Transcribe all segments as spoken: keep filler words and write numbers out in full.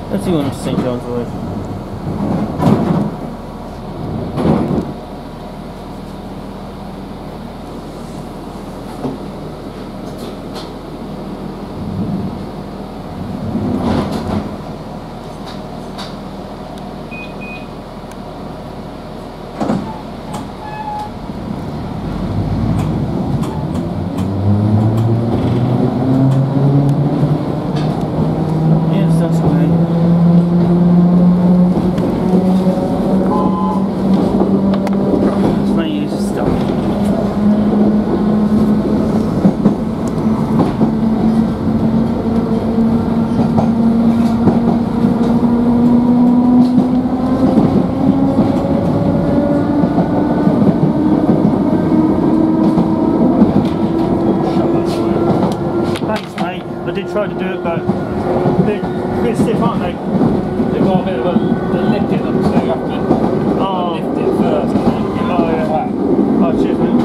Let's see one to Saint John's Wood. I did try to do it, but they're a bit stiff, aren't they? They've got a bit of a, a lift in them, so you have to oh. lift it first and then give it oh, yeah. back. Oh, cheers, mate.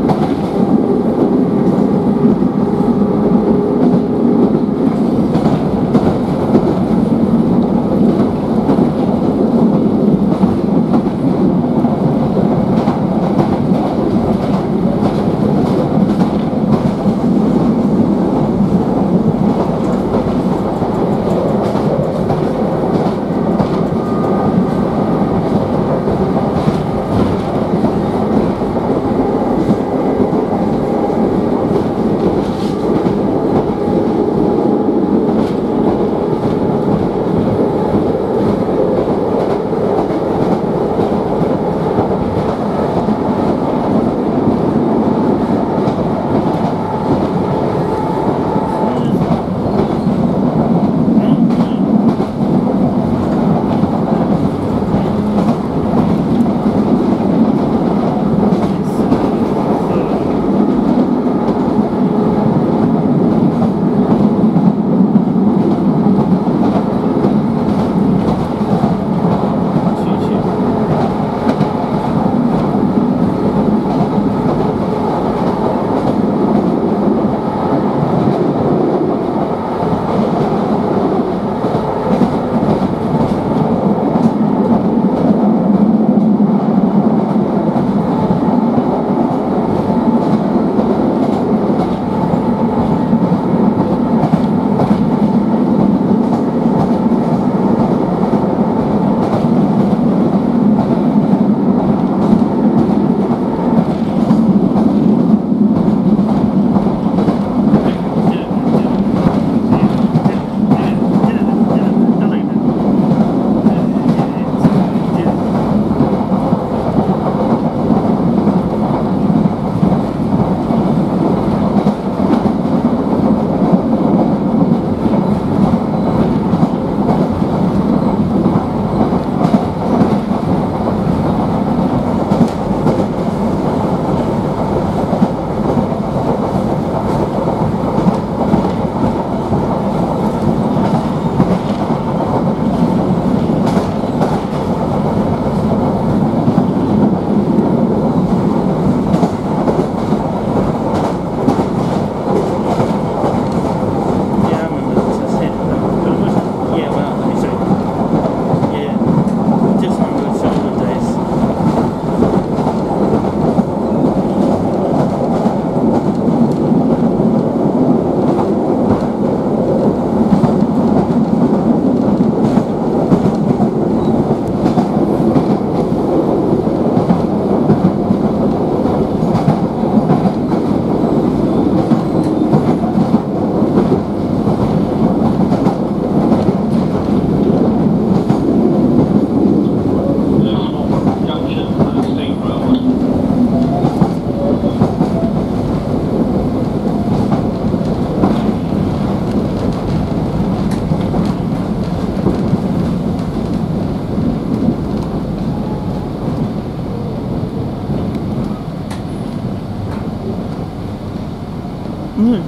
Mm.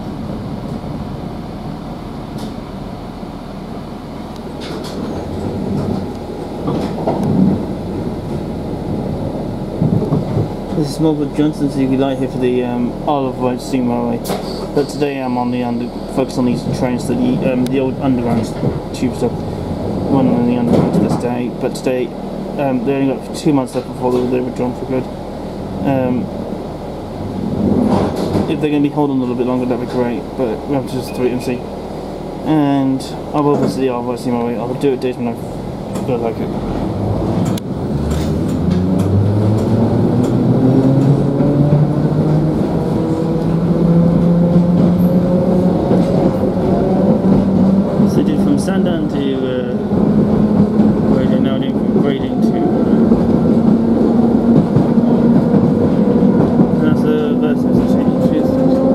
This is Margaret Johnson's U V light here for the um, Isle of Wight Steam Railway. But today I'm on the under focus on these trains, the um, the old underground tube stuff. running on the underground to this day. But today, um, they only got two months left before they, they were drawn for good. Um, if they're going to be holding a little bit longer, that'd be great. But we have to just wait and see. And I will visit the Isle of Sea Moray. I'll do it days when I feel like it. Sandown to uh, Grading, now doing from Grading to uh, that's a that's a change.